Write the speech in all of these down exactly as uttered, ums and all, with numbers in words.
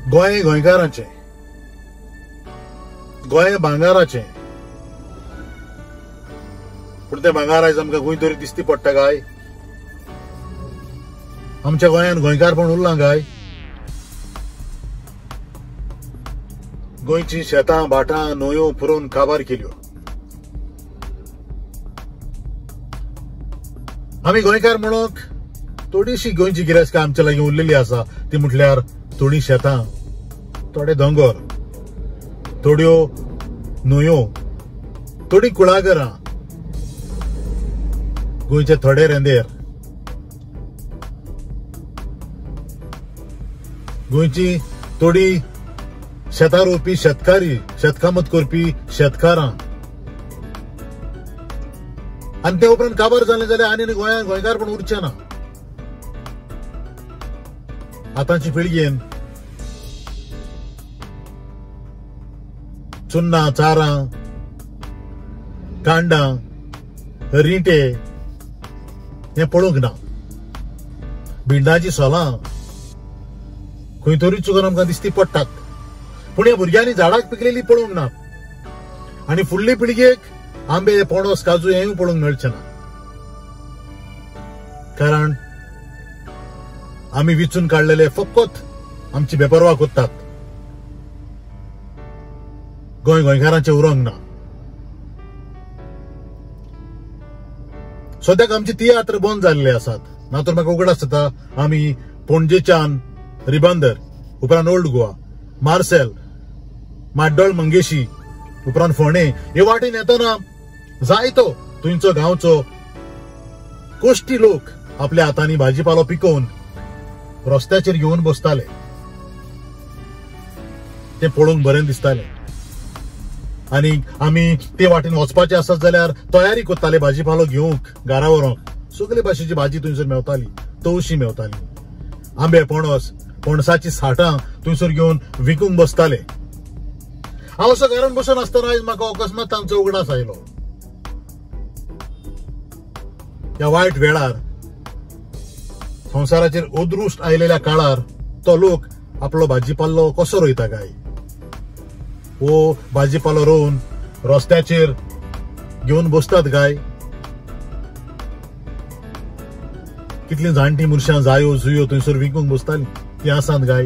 गोंय गोंयकारांचें, गोंय भांगाराचें. पूण तें भांगार आयज आमकां खंय तरी दिश्टी पडटा काय? आमच्या गोंयान गोंयकारपण उरलां काय? गोंयची शेतां भाटां न्हंयो पुरोवन काबार केल्यो. आमी गोंयकार म्हणून थोडीशी गोंयची गिरेस्त आमच्या लागीं उरलेली आसा. ती म्हटल्यार थोडी शेतां, थोडे दोंगर, थोड्यो न्हंयो, थोडी कुळागरां, गोंयचे थोडे रेंदेर, गोंयची थोडी शेतां रोवपी शेतकारी, शेतकामत करपी शेतकारां. आनी ते उपरांत काबार जालें जाल्यार आनी गोंयांत गोंयकारपण उरचें ना. आतांची पिळगेन चुन्नां, चारां, कांडां, रिटे हें पळोवंक ना. भिंडाची सोलां खंय तरी चुकून आमकां दिश्टी पडटात. पूण ह्या भुरग्यांनी झाडाक पिकलेली पळोवंक ना. आनी फुडले पिळगेक आंबे, पणस, काजू हेंय पळोवंक मेळचें ना. कारण आमी विचून काडलेले फकत आमची बेपरवा कोत्तात. गोंय गोंयकारांचें उरोंक ना. सद्याक आमची तियात्र बंद जाल्ले आसात. नातर म्हाका उगडास जाता आमी पणजेच्यान रिबांदर, उपरांत ओल्ड गोवा, मार्सेल, माड्डोळ, मंगेशी, उपरांत फोंडे हे वाटेन येतना जायतो थंयचो गांवचो कोश्टी लोक आपल्या हातांनी भाजीपालो पिकोवन रस्त्याचेर घेवन बसताले. ते पळोवंक बरें दिसतालें. आनी आमी ते वाटेन वचपाचे आसत जाल्यार तयारी करताले भाजीपालो घेवंक घरा व्हरूंक. सगळे भाशेची भाजी थंयसर मेवताली. तवशी मेवताली. आंबे, पणस, पणसाची साठां थंयसर घेवन विकूंक बसताले. हांव असो घरान बसून आसतना आयज म्हाका अकस्मात तांचो उगडास आयलो. ह्या वायट वेळार, संवसाराचेर ओदृश्ट आयलेल्या काळार तो लोक आपलो भाजीपालो कसो रोयता काय? वो भाजीपालो रोवन रस्त्याचेर घेवन बसतात काय? कितली जाणटी मनशां जायो जुयो थंयसर विकूंक बसतालीं ती आसात काय?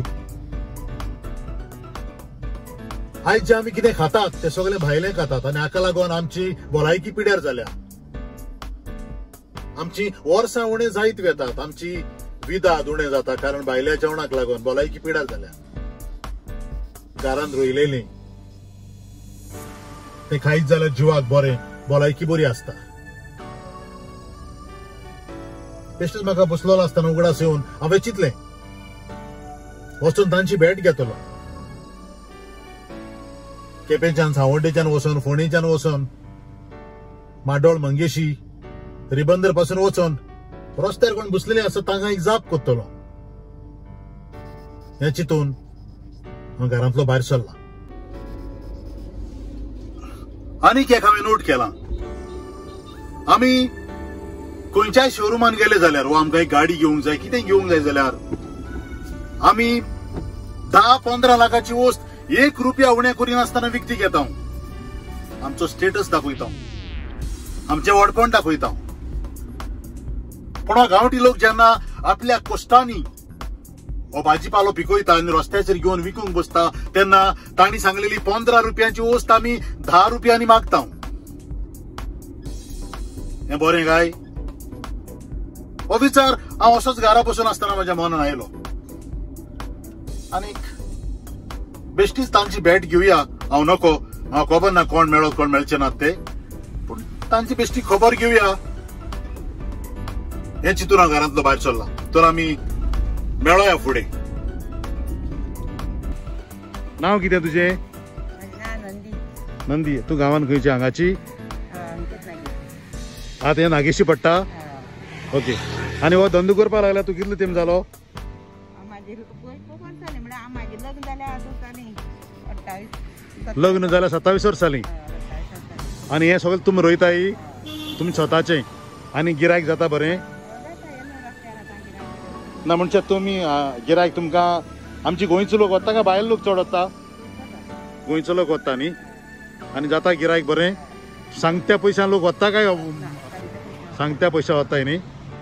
आयज जे आमी कितें खातात ते सगळे भायलें खातात. आनी हाका लागून आमची भलायकी पिड्यार जाल्या. आमची वर्सां उणें जायत वेतात. आमची विदाद उणें जाता कारण भायल्या जेवणाक लागून भलायकी पिड्यार जाल्या. घरांत रोयलेलीं ते खायत जाल्यार जिवाक बरें, भलायकी बरी आसता. बेश्टेच म्हाका बसलोलो आसतना उगडास येवन हांवें चिंतलें वचून तांची भेट घेतलो. केपेंच्यान, सावड्डेच्यान वचून, फोंडेच्यान वचून, माड्डोळ, मंगेशी, रिबंदर पासून वचून रस्त्यार कोण बसलेले आसत तांकां एक जाप करतलो. हें चिंतून हांव घरांतलो भायर सरला. आनीक एक हांवें नोट केला. आमी खंयच्याय शोरुमान गेले जाल्यार वा आमकां एक गाडी घेवंक जाय, कितें घेवंक जाय जाल्यार आमी धा पंदरा लाखाची वस्त एक रुपया उणें करिनासतना विकती घेता. आमचो स्टेटस दाखयता, आमचें व्हडपण दाखयता. पूण गांवठी लोक जेन्ना आपल्या कश्टांनी हो भाजीपालो पिकयता आनी रस्त्याचेर घेवन विकूंक बसता तेन्ना तांणी सांगलेली पंदरा रुपयांची वस्त आमी धा रुपयांनी मागता. हें बरें काय? हो विचार हांव असोच घरा बसून आसतना म्हज्या मनान आयलो. आनीक बेश्टीच तांची भेट घेवया. हांव नको, हांव खबर ना कोण मेळत कोण मेळचे नात ते, पूण तांची बेश्टी खबर घेवया हें चिंतून हांव घरांतलो भायर सरला. तर आमी मेळोया फुडें. नांव कितें तुजें? नंदी. तूं गांवान खंयची हांगाची? आतां हें नागेशी पडटा? ओके. आनी हो धंदो करपाक लागला तूं कितलो तेंप जालो? लग्न जाल्या सत्तावीस वर्सांनी. आनी हें सगळें तुमी रोयताय तुमी स्वताचें आनी गिरायक जाता बरें? ना म्हणजे तुमी गिरायक तुमकां आमची गोंयचो लोक वता काय भायर लोक चड वता? गोंयचो लोक वता न्ही. आनी जाता गिरायक बरें? सांगत्या पयशां लोक वता काय सांगत्या पयशा वताय न्ही?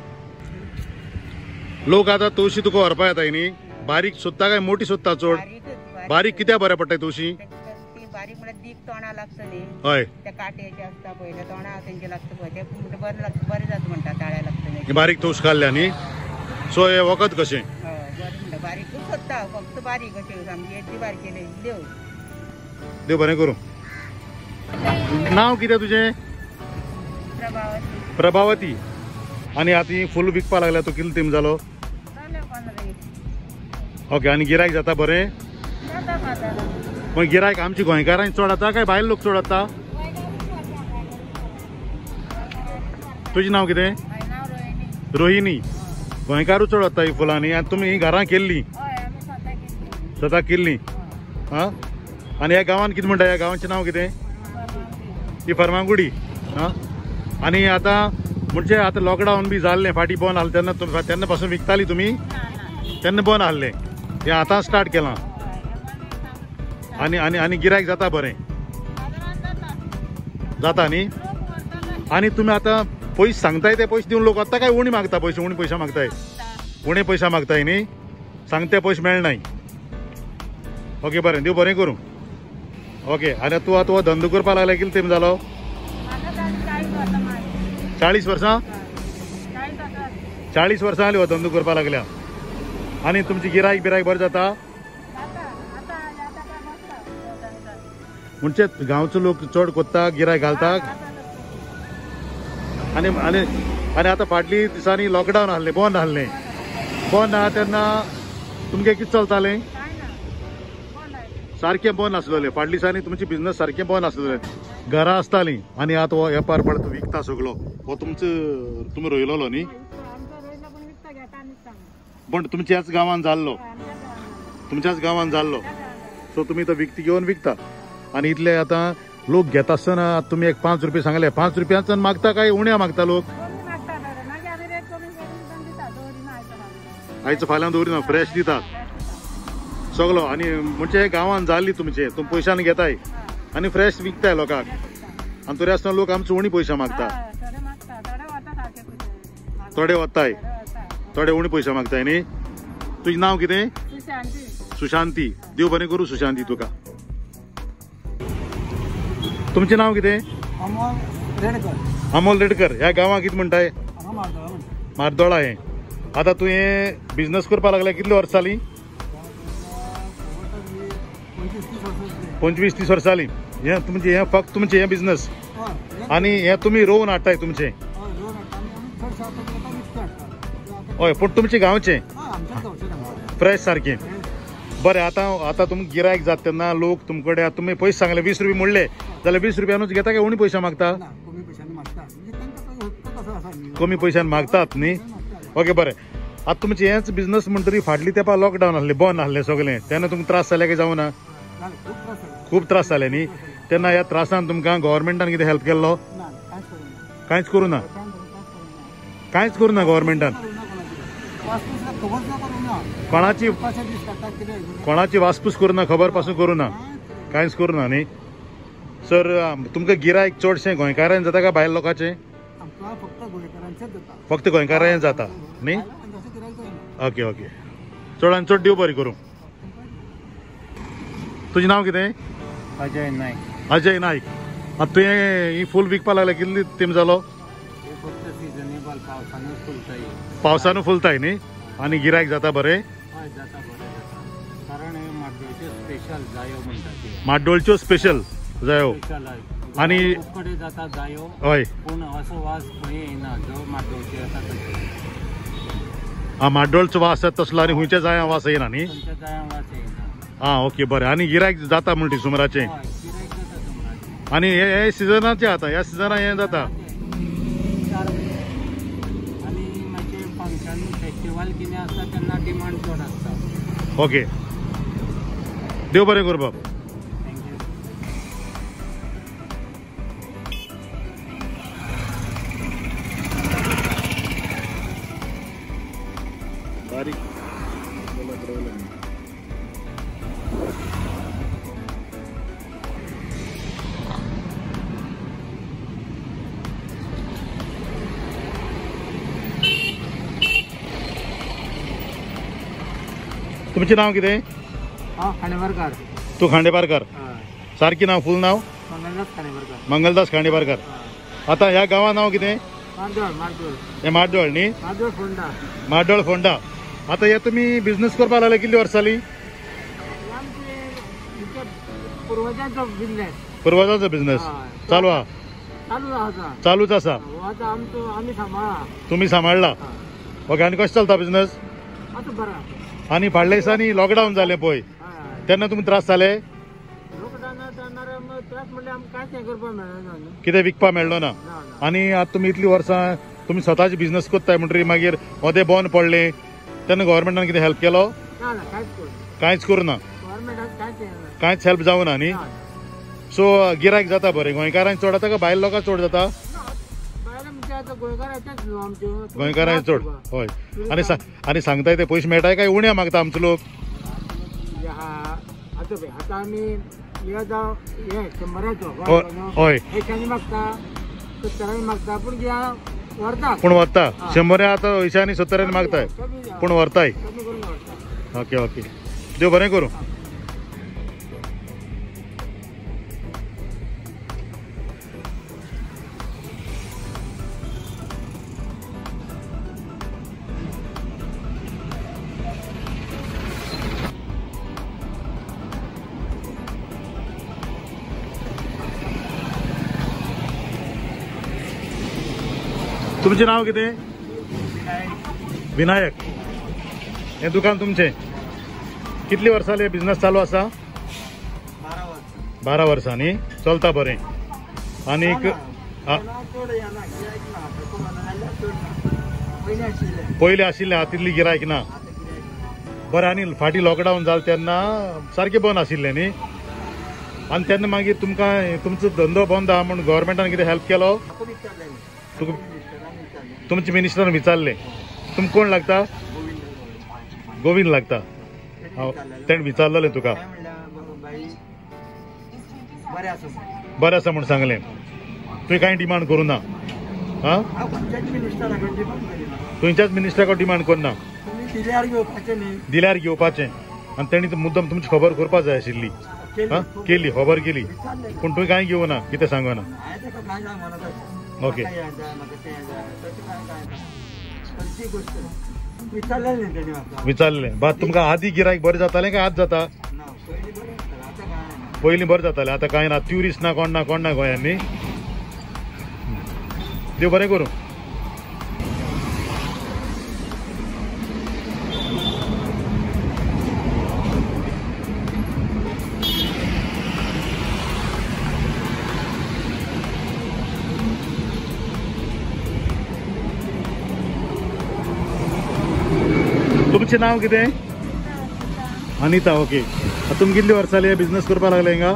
लोक आता तवशी तुका व्हरपा येताय न्ही? बारीक सोदता काय मोठी सोदता चड? बारीक कित्याक बरें पडटाय तवशी? बारीक म्हळ्यार दीक तोंडा लागता न्ही. हय त्या काट्याचे असता पळय त्या तोंडा तेंचे लागता पळय ते बरें लागता बरें जाता म्हणटा ताळ्या लागता बारीक तवश काडल्या न्ही. सो हे वखद कशें? हय बरें म्हणटा बारीकूच सोदता फक्त बारीक अशें सामकी येदी बारकेले देव देव बरें करूं. नांव कितें तुजें? प्रभावती. प्रभावती. आनी आतां फूल विकपा लागल्या तूं कितलो तेंप जालो? जाले पंदरा दीस. ओके. आनी गिरायक जाता बरें? जाता बाजारान. पण गिरायक आमची गोंयकारांनी चड येता काय भायर लोक चड येता? तुजें नांव कितें? हांवें नांव रोहिणी. रोहिणी. गोंयकारूच चड येता ही फुलांनी. आनी तुमी ही घरां केल्ली? हय आमी स्वता केल्ली. स्वता केल्ली. हां. आनी ह्या गांवांत कितें म्हणटा? ह्या गांवाचें नांव कितें? ही फर्मागुडी. हां. आनी आतां म्हणजे आतां लॉकडावन बी जाल्लें फाटीं बंद आसलें तेन्ना तेन्ना पासून विकताली तुमी? तेन्ना बंद आसलें. हें आतां स्टार्ट केलां. आनी आनी आनी गिरायक जाता बरें? जाता न्ही. आनी तुमी आतां पयशे सांगताय ते पयशे दिवन लोक वता काय उणी मागता पयशे? उणी पयशा मागताय? उणे पयशा मागताय न्ही. सांगते पयशे मेळनाय. ओके बरें. देव बरें करूं. ओके. आनी तूं आतां हो धंदो करपा लागल्या कितलो तेंप जालो? चाळीस वर्सां? चाळीस वर्सां जाली हो धंदो करपा लागल्या. आनी तुमची गिरायक बिरायक बरें जाता? म्हणजे गांवचो लोक चड कोत्ता गिरायक घालता? आनी आनी आनी आतां फाटली दिसांनी लॉकडावन आसलें बंद आसलें. बंद आहा तेन्ना तुमगे कितें चलतालें? सारकें बंद आसलेलें. फाटल्या दिसांनी तुमची बिझनस सारकें बंद आसलेलें. घरां आसतालीं. आनी आतां हो वेपार पळय विकता सगळो. हो तुमचो तुमी रोयलोलो न्ही? पण तुमच्या ह्याच गांवांत जाल्लो? तुमच्याच गांवांत जाल्लो. सो तुमी तो विकती घेवन विकता. आनी इतले आतां लोक घेता आसतना तुमी एक पांच रुपया सांगले. पांच रुपयाच्यान मागता काय उण्या मागता लोक? आयचं फाल्यां दवरिना फ्रेश दितात सगळो. आनी म्हणजे गांवांत जाल्ली तुमचे तुमी पयशांनी घेताय आनी फ्रेश विकताय लोकांक. आनी तरी आसतना लोक आमचो उणी पयशा मागता. थोडे वताय थोडे उणी पयशा मागताय न्ही. तुजें नांव कितें? सुशांती. देव बरें करूं सुशांती तुका. तुमचें नांव कितें? अमोल रेडकर. अमोल रेडकर. ह्या गांवांक कितें म्हणटाय? मार्दोळा. हें आतां तूं हें बिझनस करपा लागल्या कितलीं वर्सां जालीं? पंचवीस तीस वर्सां जालीं. हें तुमचें हें फक्त तुमचें हें बिझनस? आनी हें तुमी रोवन हाडटाय तुमचें? हय पूण तुमचें गांवचें फ्रेश सारकें. बरें. आतां आतां तुमकां गिरायक जाता तेन्ना लोक तुमचे कडेन तुमी पयशे सांगले वीस रुपया म्हणले जाल्यार वीस रुपयानूच घेता काय उणी पयशा मागता? कमी पयशान मागतात न्ही. ओके बरें. आतां तुमचें हेंच बिझनस म्हणटरी फाटली तेंपा लॉकडावन आसलें बंद आसलें सगळें तेन्ना तुमकां त्रास जाले काय जावं ना? खूब त्रास जाले न्ही. तेन्ना ह्या त्रासान तुमकां गव्हर्मेंटान कितें हेल्प केल्लो? कांयच करूं ना. कांयच करूं ना गव्हर्मेंटान. कोणाची कोणाची वासपूस करूं ना खबर पासून करूं ना. कांयच करूं ना न्ही. सर तुमकां गिरायक चडशें गोंयकारांनी जाता काय भायर लोकांचें? फक्त गोंयकारांनी जाता न्ही. Okay okay. चडान चड देव बरें करूं. तुजें नांव कितें? अजय नायक. अजय नायक. आतां तुवें ही फूल विकपा लागल्या कितली तेंप जालो? पावसानू फुलताय न्ही. आनी गिरायक जाता बरें? कारण स्पेशल जायो म्हणटा. माड्डोळच्यो स्पेशल जायो. आनी कडेन जाता जायो. हय पूण असो वास खंय येना जो माड्डोळचे आसा तसो. हा माड्डोळचो वास येता तसलो आनी खुंयच्या जायां वास येना न्ही. खंयच्या जायां वास येना. हा ओके बरें. आनी गिरायक जाता म्हणटी सुमाराचें? आनी हे हे सिजनाचें आतां ह्या सिजनान हें जाता? आनी मागीर फंक्शन फेस्टिवल कितें आसता तेन्ना डिमांड चड आसता. ओके. देव बरें करूं बाब. थँक्यू. बारीक तुमचें नांव कितें? हांव खांडेपारकार. तूं खांडेपारकार. हय. सारकी नांव फूल नांव? मंगलदास खांडेपारकार. मंगलदास खांडेपारकार. आता ह्या गांवा नांव कितें? मार्दोळ. मार्दोळ. हें माड्डोळ न्ही? मार्दोळ फोंडा. माड्डोळ फोंडा. आता हे तुमी बिझनेस करपाक लागले कितली वर्सां जालीं? पुर्वजांचो बिझनेस. पुर्वजांचो बिझनेस चालू आहा? चालू आसा. चालूच आसा. आतां आमचो आमी सांबाळा. तुमी सांबाळला. ओके. आनी कशें चलता बिझनेस? आतां बरा. आनी फाटल्या दिसांनी लॉकडावन जालें पळय, तेन्ना तुमकां त्रास जाले? लॉकडावनात जाणार मग त्रास म्हणजे आमकां कांयच हें करपाक मेळना न्हू. कितें विकपाक मेळ्ळो ना. आनी आतां तुमी इतलीं वर्सां तुमी स्वताचे बिझनेस करताय म्हणटरी मागीर मदें बंद पडलें तेन्ना गव्हर्मेंटान कितें हेल्प केलो? ना ना कांयच करूं. कांयच करूना. गव्हर्मेंटान कांयच येना. कांयच हेल्प जावना न्ही. सो गिरायक जाता बरें. गोंयकारांक चड जाता काय भायल्या लोकांक चड जाता? भायल्या म्हणजे आतां गोंयकारांचेच न्हू आमच्यो. गोंयकारांक चड. हय. आनी आनी सांगताय ते पयशे मेळटाय काय उण्या मागता आमचो लोक? आतां पळय आतां आमी हे आतां हे शंबराचो हय एकशांनी मागता, सत्तरांनी मागता, पूण कित्याक व्हरता. पूण व्हरता. शंबरा आतां अंयशांनी सत्तरांनी मागताय पूण व्हरताय. कमी करून व्हरता. Okay okay. देव बरें करूं. तुमचें नांव कितें? विनायक. हें दुकान तुमचें? कितली वर्सां जाली बिझनेस चालू आसा? बारा वर्सां. बारा वर्सां न्ही. चलता बरें. आनीक पयलीं आशिल्लें आतां तितली गिरायक ना. बरें. आनी फाटीं लॉकडावन जालें तेन्ना सारकें बंद आशिल्लें न्ही. आनी तेन्ना मागीर तुमकां तुमचो धंदो बंद आहा म्हूण गव्हर्मेंटान कितें हेल्प केलो? तुका तुमचे मिनिस्टरान विचारलें. तुमकां कोण लागता? गोविंद लागता. तेणें विचारलेलें तुका? बरें आसा म्हूण सांगलें. तुवें कांय डिमांड करूं ना? हां. खंयच्याच मिनिस्टराक डिमांड करना? दिल्यार घेवपाचें. आनी तेणी मुद्दम तुमची खबर करपाक जाय आशिल्ली. हां केली. खबर केली पूण तुवें कांय घेवना. कितें सांगना? ओके. विचारलें. बाद तुमकां आदी गिरायक बरें जातालें काय आज जाता? पयलीं बरें जातालें. आतां कांय ना. ट्युरिस्ट ना कोण ना कोण ना गोंयांत न्ही. देव बरें करूं. तुमचें नांव कितें? अनिता. ओके. तुमी कितली वर्सां जाली बिझनेस करपाक लागले हिंगा?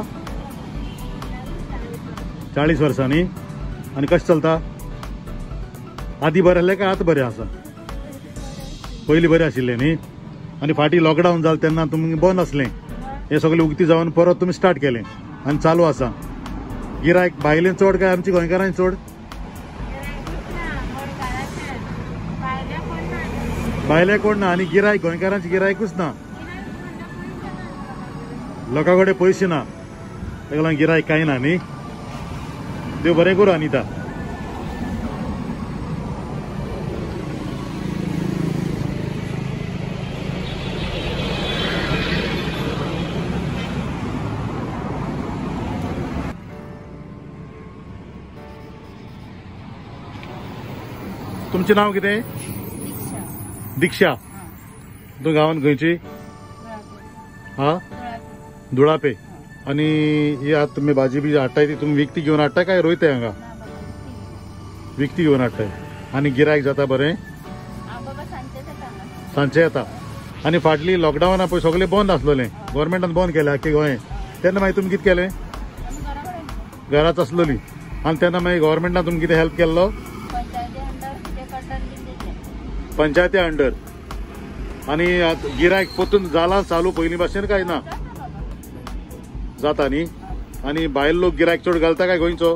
चाळीस वर्सां न्ही. आनी कशें चलता? आदी बरें आसलें काय आतां बरें आसा? पयलीं बरें आशिल्लें न्ही. आनी फाटीं लॉकडावन जालें तेन्ना तुमी बंद आसलें. हें सगळें उक्ती जावन परत तुमी स्टार्ट केलें आनी चालू आसा. गिरायक भायलें चड काय आमची गोंयकारांनी चड? भायले कोण ना. आनी गिरायक गोंयकारांची गिरायकूच ना. लोकां कडेन पयशे ना ताका लागून गिरायक कांय ना न्ही. देव बरें करूं अनिता. तुमचें नांव कितें? दीक्षा. तूं गांवांत खंयची? हा दुळापे. आनी ही आतां तुमी भाजी बी हाडटाय ती तुमी विकती घेवन हाडटाय काय रोयताय हांगा? विकती घेवन हाडटाय. आनी गिरायक जाता बरें? सांजचें येता. आनी फाटली लॉकडावना पळय सगळें बंद आसलेलें. गव्हर्मेंटान बंद केलें आख्खें गोंय. तेन्ना मागीर तुमी कितें केलें? घराच आसलेली. आनी तेन्ना मागीर गव्हर्मेंटान तुमकां कितें हेल्प केल्लो? पंचायती अंडर. आनी गिरायक परतून जाला चालू पयलीं भाशेन काय ना? जाता न्ही. आनी भायलो लोक गिरायक चड घालता काय गोंयचो?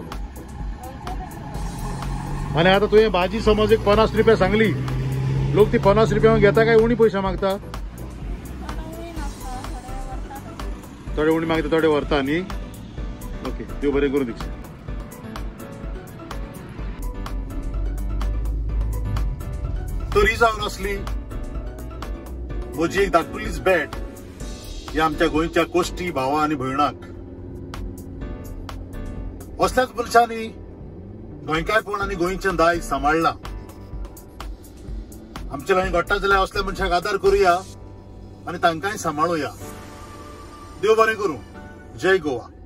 आनी आतां तुवें भाजी समज एक पन्नास रुपया सांगली, लोक ती पन्नास रुपया घेता काय उणी पयशे मागता? थोडे उणी मागता थोडे व्हरता न्ही. ओके, देव बरें करूं दीक्षा. तरी जावन असली म्हजी एक धाकटुलीच भेट ह्या आमच्या गोंयच्या कोश्टी भावा आनी भयणांक. असल्याच मनशांनी गोंयकारपण आनी गोंयचें दायज सांबाळलां. आमचे गोंय घडटा जाल्यार असल्या मनशाक आदार करुया आनी तांकांय सांबाळुया. देव बरें करूं. जय गोवा.